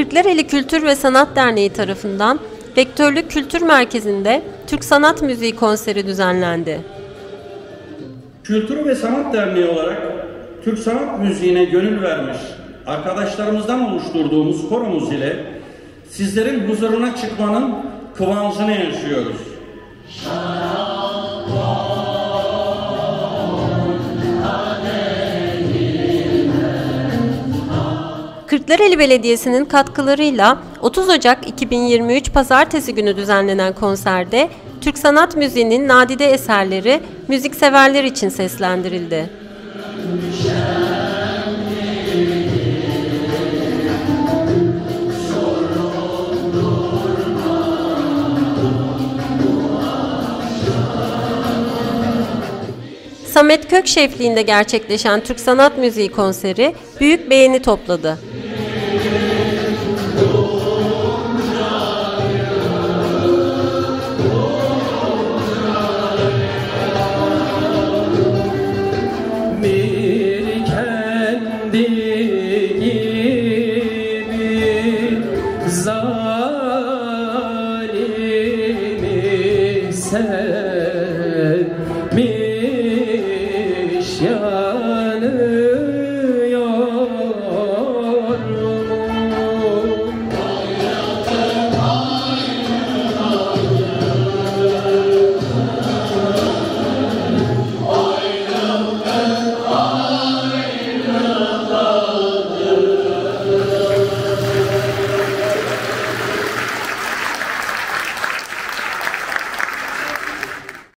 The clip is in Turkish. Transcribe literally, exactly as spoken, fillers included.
Kırklareli Kültür ve Sanat Derneği tarafından Vektörlük Kültür Merkezi'nde Türk Sanat Müziği konseri düzenlendi. Kültür ve Sanat Derneği olarak Türk sanat müziğine gönül vermiş arkadaşlarımızdan oluşturduğumuz koromuz ile sizlerin huzuruna çıkmanın kıvancını yaşıyoruz. Kırklareli Belediyesi'nin katkılarıyla otuz Ocak iki bin yirmi üç Pazartesi günü düzenlenen konserde Türk sanat müziğinin nadide eserleri müzikseverler için seslendirildi. Samet Kök şefliğinde gerçekleşen Türk Sanat Müziği konseri büyük beğeni topladı. Bir kendi gibi zalimi sevmiş.